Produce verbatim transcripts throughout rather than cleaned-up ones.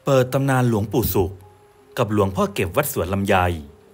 เปิดตำนานหลวงปู่สุขกับหลวงพ่อเก็บวัดสวนลำไย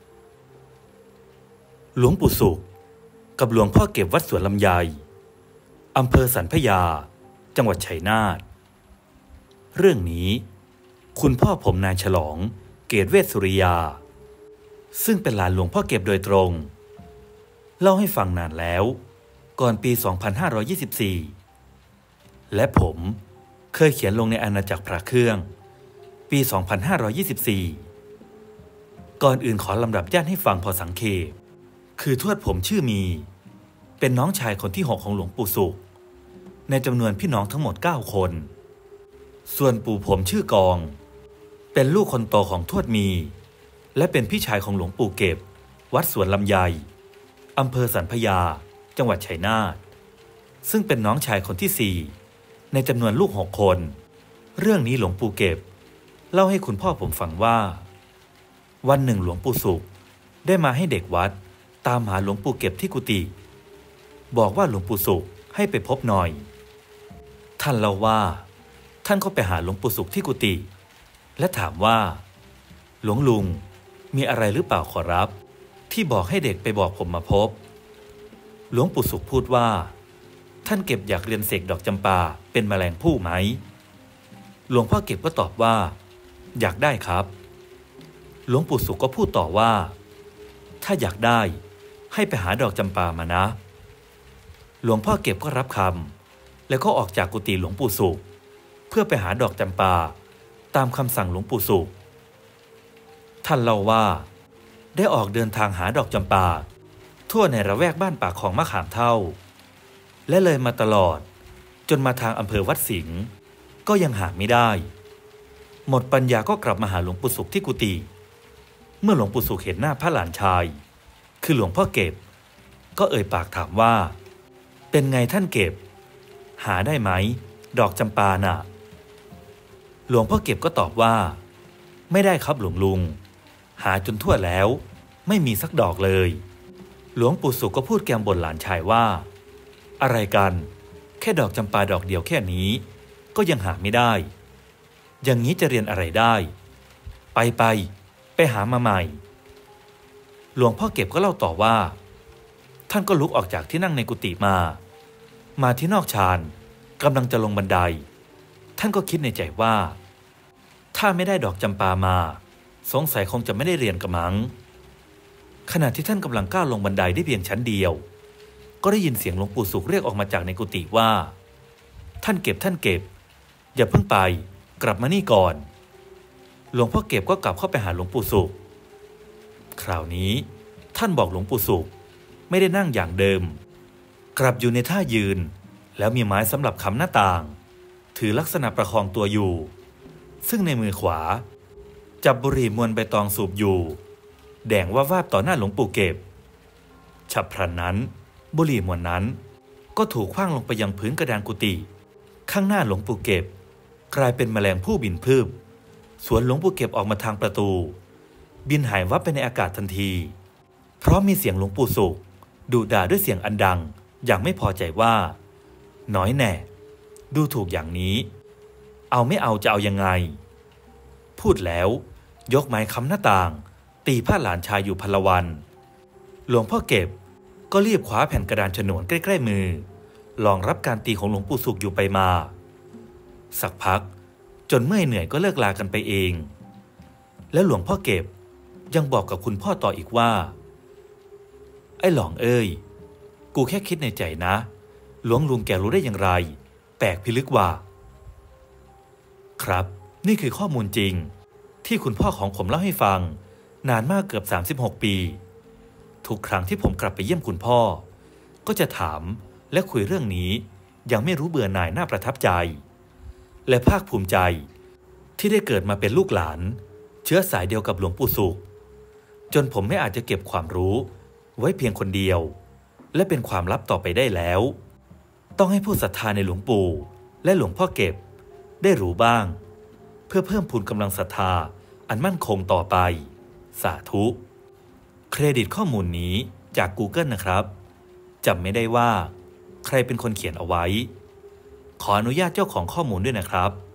หลวงปู่สุขกับหลวงพ่อเก็บวัดสวนลำไยอำเภอสันพญาจังหวัดชัยนาทเรื่องนี้คุณพ่อผมนายฉลองเกตเวชสุริยาซึ่งเป็นหลานหลวงพ่อเก็บโดยตรงเล่าให้ฟังนานแล้วก่อนปี สองพันห้าร้อยยี่สิบสี่ และผมเคยเขียนลงในอาณาจักรพระเครื่องปี สองพันห้าร้อยยี่สิบสี่ ก่อนอื่นขอลำดับญาติให้ฟังพอสังเขปคือทวดผมชื่อมีเป็นน้องชายคนที่หกของหลวงปู่สุขในจำนวนพี่น้องทั้งหมดเก้าคนส่วนปู่ผมชื่อกองเป็นลูกคนโตของทวดมีและเป็นพี่ชายของหลวงปู่เก็บวัดสวนลำไยอำเภอสันพญาจังหวัดชัยนาทซึ่งเป็นน้องชายคนที่สี่ในจำนวนลูกหกคนเรื่องนี้หลวงปู่เก็บเล่าให้คุณพ่อผมฟังว่าวันหนึ่งหลวงปู่สุขได้มาให้เด็กวัดตามหาหลวงปู่เก็บที่กุฏิบอกว่าหลวงปู่สุขให้ไปพบหน่อยท่านเล่าว่าท่านก็ไปหาหลวงปู่สุขที่กุฏิและถามว่าหลวงลุงมีอะไรหรือเปล่าขอรับที่บอกให้เด็กไปบอกผมมาพบหลวงปู่สุขพูดว่าท่านเก็บอยากเรียนเสกดอกจำปาเป็นแมลงผู้ไหมหลวงพ่อเก็บก็ตอบว่าอยากได้ครับหลวงปู่สุขก็พูดต่อว่าถ้าอยากได้ให้ไปหาดอกจำปามานะหลวงพ่อเก็บก็รับคำแล้วก็ออกจากกุฏิหลวงปู่สุขเพื่อไปหาดอกจำปาตามคำสั่งหลวงปู่สุขท่านเล่าว่าได้ออกเดินทางหาดอกจำปาทั่วในระแวกบ้านปากของมะขามเท่าและเลยมาตลอดจนมาทางอำเภอวัดสิงห์ก็ยังหาไม่ได้หมดปัญญาก็กลับมาหาหลวงปู่สุขที่กุฏิเมื่อหลวงปู่สุขเห็นหน้าพระหลานชายคือหลวงพ่อเก็บก็เอ่ยปากถามว่าเป็นไงท่านเก็บหาได้ไหมดอกจำปาน่ะหลวงพ่อเก็บก็ตอบว่าไม่ได้ครับหลวงลุงหาจนทั่วแล้วไม่มีสักดอกเลยหลวงปู่สุขก็พูดแกมบ่นหลานชายว่าอะไรกันแค่ดอกจำปาดอกเดียวแค่นี้ก็ยังหาไม่ได้อย่างนี้จะเรียนอะไรได้ไปไปไปหามาใหม่หลวงพ่อเก็บก็เล่าต่อว่าท่านก็ลุกออกจากที่นั่งในกุฏิมามาที่นอกชานกำลังจะลงบันไดท่านก็คิดในใจว่าถ้าไม่ได้ดอกจำปามาสงสัยคงจะไม่ได้เรียนกระมังขณะที่ท่านกำลังก้าวลงบันไดได้เพียงชั้นเดียวก็ได้ยินเสียงหลวงปู่สุขเรียกออกมาจากในกุฏิว่าท่านเก็บท่านเก็บอย่าเพิ่งไปกลับมานี่ก่อนหลวงพ่อเก็บก็กลับเข้าไปหาหลวงปู่สุขคราวนี้ท่านบอกหลวงปู่สุขไม่ได้นั่งอย่างเดิมกลับอยู่ในท่ายืนแล้วมีไม้สำหรับค้ำหน้าต่างถือลักษณะประคองตัวอยู่ซึ่งในมือขวาจับบุหรี่มวนใบตองสูบอยู่แดงว่าวาบต่อหน้าหลวงปู่เก็บฉับพลันนั้นบุหรี่มวนนั้นก็ถูกขว้างลงไปยังพื้นกระดานกุฏิข้างหน้าหลวงปู่เก็บกลายเป็นแมลงผู้บินพืบสวนหลวงปู่เก็บออกมาทางประตูบินหายวับไปในอากาศทันทีเพราะมีเสียงหลวงปู่สุขดุด่าด้วยเสียงอันดังอย่างไม่พอใจว่าน้อยแน่ดูถูกอย่างนี้เอาไม่เอาจะเอายังไงพูดแล้วยกไม้ค้ำหน้าต่างตีพระหลานชายอยู่พลวันหลวงพ่อเก็บก็รีบคว้าแผ่นกระดานฉนวนใกล้ๆมือลองรับการตีของหลวงปู่สุขอยู่ไปมาสักพักจนเมื่อยเหนื่อยก็เลิกลากันไปเองแล้วหลวงพ่อเก็บยังบอกกับคุณพ่อต่ออีกว่าไอ้หลองเอ้ยกูแค่คิดในใจนะหลวงลุงแกรู้ได้อย่างไรแปลกพิลึกว่าครับนี่คือข้อมูลจริงที่คุณพ่อของผมเล่าให้ฟังนานมากเกือบสามสิบหกปีทุกครั้งที่ผมกลับไปเยี่ยมคุณพ่อก็จะถามและคุยเรื่องนี้ยังไม่รู้เบื่อหน่ายน่าประทับใจและภาคภูมิใจที่ได้เกิดมาเป็นลูกหลานเชื้อสายเดียวกับหลวงปู่สุขจนผมไม่อาจจะเก็บความรู้ไว้เพียงคนเดียวและเป็นความลับต่อไปได้แล้วต้องให้ผู้ศรัทธาในหลวงปู่และหลวงพ่อเก็บได้รู้บ้างเพื่อเพิ่มพูนกำลังศรัทธาอันมั่นคงต่อไปสาธุเครดิตข้อมูลนี้จาก Google นะครับจำไม่ได้ว่าใครเป็นคนเขียนเอาไว้ขออนุญาตเจ้าของข้อมูลด้วยนะครับ